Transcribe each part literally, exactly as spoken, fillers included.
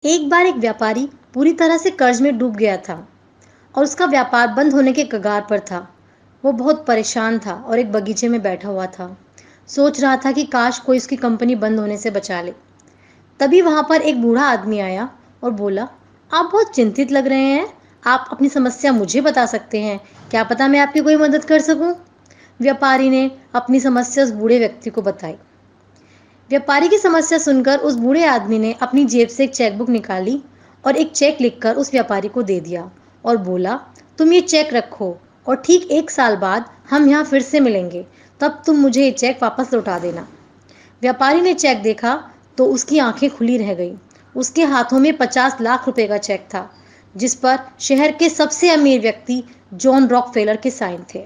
एक बार एक व्यापारी पूरी तरह से कर्ज में डूब गया था और उसका व्यापार बंद होने के कगार पर था। वो बहुत परेशान था और एक बगीचे में बैठा हुआ था। सोच रहा था कि काश कोई उसकी कंपनी बंद होने से बचा ले। तभी वहां पर एक बूढ़ा आदमी आया और बोला, आप बहुत चिंतित लग रहे हैं। आप अपनी समस्या मुझे बता सकते हैं। क्या पता मैं आपकी कोई मदद कर सकूं। व्यापारी ने अपनी समस्या उस बूढ़े व्यक्ति को बताई। व्यापारी की समस्या सुनकर उस बूढ़े आदमी ने अपनी जेब से एक चेकबुक निकाली और एक चेक लिखकर उस व्यापारी को दे दिया और बोला, तुम ये चेक रखो और ठीक एक साल बाद हम यहाँ फिर से मिलेंगे, तब तुम मुझे ये चेक वापस लौटा देना। व्यापारी ने चेक देखा तो उसकी आंखें खुली रह गई। उसके हाथों में पचास लाख रुपए का चेक था, जिस पर शहर के सबसे अमीर व्यक्ति जॉन रॉकफेलर के साइन थे।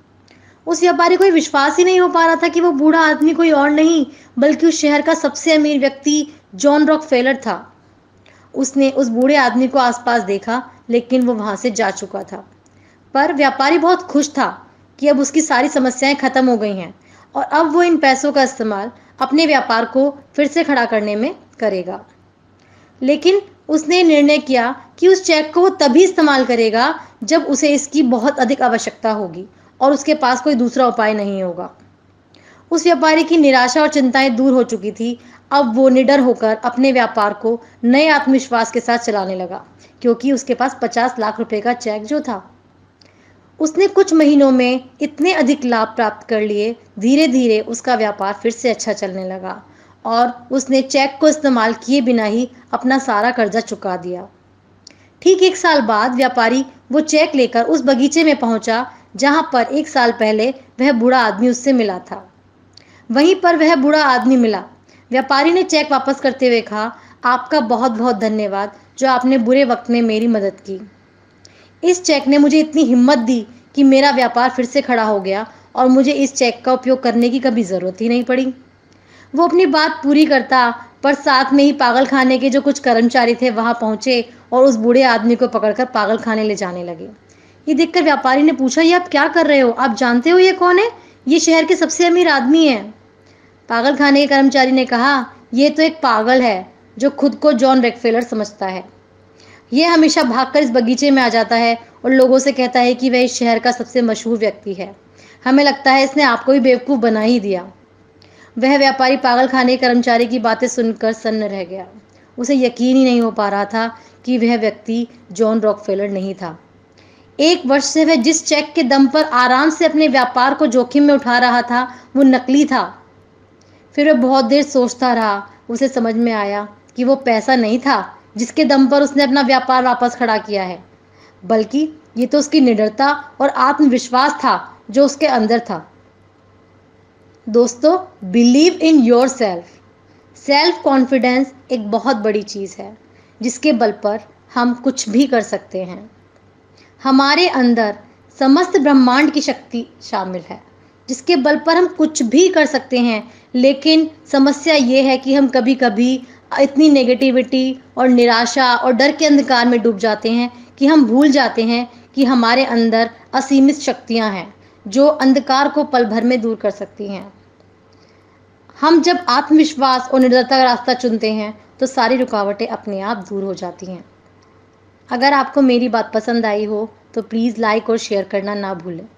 उस व्यापारी को विश्वास ही नहीं हो पा रहा था कि वो बूढ़ा आदमी कोई और नहीं बल्कि उस शहर का सबसे अमीर व्यक्ति जॉन रॉकफेलर था। उसने उस बूढ़े आदमी को आसपास देखा, लेकिन वो वहां से जा चुका था। पर व्यापारी बहुत खुश था कि अब उसकी सारी समस्याएं खत्म हो गई हैं और अब वो इन पैसों का इस्तेमाल अपने व्यापार को फिर से खड़ा करने में करेगा। लेकिन उसने निर्णय किया कि उस चेक को वो तभी इस्तेमाल करेगा जब उसे इसकी बहुत अधिक आवश्यकता होगी और उसके पास कोई दूसरा उपाय नहीं होगा। उस व्यापारी की निराशा और चिंताएं दूर हो चुकी थी। अब वो निडर होकर अपने व्यापार को नए आत्मविश्वास के साथ चलाने लगा, क्योंकि उसके पास पचास लाख रुपए का चेक जो था। उसने कुछ महीनों में इतने अधिक लाभ प्राप्त कर लिए, धीरे धीरे उसका व्यापार फिर से अच्छा चलने लगा और उसने चेक को इस्तेमाल किए बिना ही अपना सारा कर्जा चुका दिया। ठीक एक साल बाद व्यापारी वो चेक लेकर उस बगीचे में पहुंचा जहां पर एक साल पहले वह बूढ़ा आदमी उससे मिला था। वहीं पर वह बूढ़ा आदमी मिला। व्यापारी ने चेक वापस करते हुए कहा, आपका बहुत बहुत धन्यवाद जो आपने बुरे वक्त में मेरी मदद की। इस चेक ने मुझे इतनी हिम्मत दी कि मेरा व्यापार फिर से खड़ा हो गया और मुझे इस चेक का उपयोग करने की कभी जरूरत ही नहीं पड़ी। वो अपनी बात पूरी करता, पर साथ में ही पागल खाने के जो कुछ कर्मचारी थे वहां पहुंचे और उस बूढ़े आदमी को पकड़कर पागल खाने ले जाने लगे। ये देखकर व्यापारी ने पूछा, ये आप क्या कर रहे हो? आप जानते हो ये कौन है? ये शहर के सबसे अमीर आदमी है। पागल खाने के कर्मचारी ने कहा, ये तो एक पागल है जो खुद को जॉन रॉकफेलर समझता है। ये हमेशा भागकर इस बगीचे में आ जाता है और लोगों से कहता है कि वह इस शहर का सबसे मशहूर व्यक्ति है। हमें लगता है इसने आपको भी बेवकूफ बना ही दिया। वह व्यापारी पागल खाने के कर्मचारी की बातें सुनकर सन्न रह गया। उसे यकीन ही नहीं हो पा रहा था कि वह व्यक्ति जॉन रॉकफेलर नहीं था। एक वर्ष से वह जिस चेक के दम पर आराम से अपने व्यापार को जोखिम में उठा रहा था, वो नकली था। फिर वह बहुत देर सोचता रहा। उसे समझ में आया कि वो पैसा नहीं था जिसके दम पर उसने अपना व्यापार वापस खड़ा किया है, बल्कि ये तो उसकी निडरता और आत्मविश्वास था जो उसके अंदर था। दोस्तों, believe in yourself. Self confidence एक बहुत बड़ी चीज़ है जिसके बल पर हम कुछ भी कर सकते हैं। हमारे अंदर समस्त ब्रह्मांड की शक्ति शामिल है जिसके बल पर हम कुछ भी कर सकते हैं। लेकिन समस्या ये है कि हम कभी कभी इतनी नेगेटिविटी और निराशा और डर के अंधकार में डूब जाते हैं कि हम भूल जाते हैं कि हमारे अंदर असीमित शक्तियां हैं जो अंधकार को पल भर में दूर कर सकती हैं। हम जब आत्मविश्वास और निडरता का रास्ता चुनते हैं तो सारी रुकावटें अपने आप दूर हो जाती हैं। अगर आपको मेरी बात पसंद आई हो तो प्लीज़ लाइक और शेयर करना ना भूलें।